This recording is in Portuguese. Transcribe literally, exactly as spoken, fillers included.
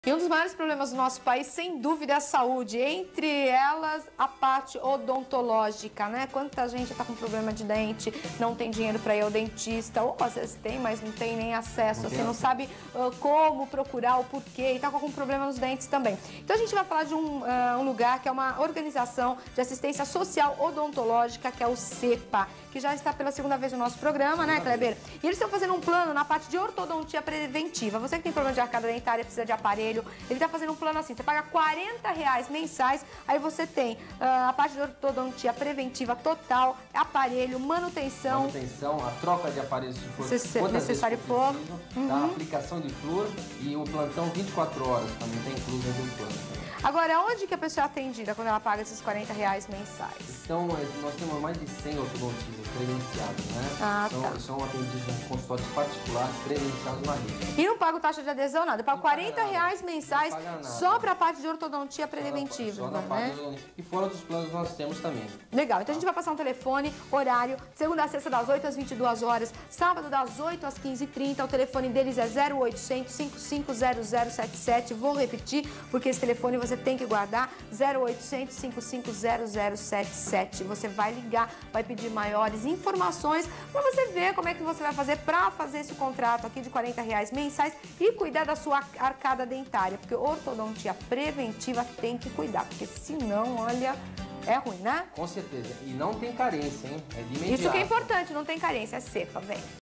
E um dos maiores problemas do nosso país, sem dúvida, é a saúde. Entre elas, a parte odontológica, né? Quanta gente está com problema de dente, não tem dinheiro para ir ao dentista, ou às vezes tem, mas não tem nem acesso, não assim, não sabe uh, como procurar, o porquê, e está com algum problema nos dentes também. Então a gente vai falar de um, uh, um lugar que é uma organização de assistência social odontológica, que é o CEPA, que já está pela segunda vez no nosso programa, né, Kleber? E eles estão fazendo um plano na parte de ortodontia preventiva. Você que tem problema de arcada dentária, precisa de aparelho, ele está fazendo um plano assim, você paga quarenta reais mensais, aí você tem uh, a parte de ortodontia preventiva total, aparelho, manutenção. Manutenção, a troca de aparelhos se for se necessário for. Uhum. A aplicação de flúor e o plantão vinte e quatro horas também está incluso dentro do plano. Agora, onde que a pessoa é atendida quando ela paga esses quarenta reais mensais? Então, nós temos mais de cem ortodontistas credenciados, né? Ah, são, tá. são atendidos em consultórios particulares, credenciados na rede. E não pago taxa de adesão, nada. Eu pago quarenta reais mensais só para a parte de ortodontia preventiva, só na né? parte de ortodontia. E fora dos planos nós temos também. Legal. Então a gente vai passar um telefone, horário, segunda a sexta das oito às vinte e duas horas, sábado das oito às quinze e trinta. O telefone deles é zero oitocentos, cinco cinco zero zero sete sete. Vou repetir, porque esse telefone você tem que guardar, zero oitocentos, cinco cinco zero zero sete sete. Você vai ligar, vai pedir maiores informações para você ver como é que você vai fazer para fazer esse contrato aqui de quarenta reais mensais e cuidar da sua arcada dentária, porque ortodontia preventiva tem que cuidar, porque senão, olha, é ruim, né? Com certeza. E não tem carência, hein? É de imediato. Isso que é importante, não tem carência, é CEPA, vem.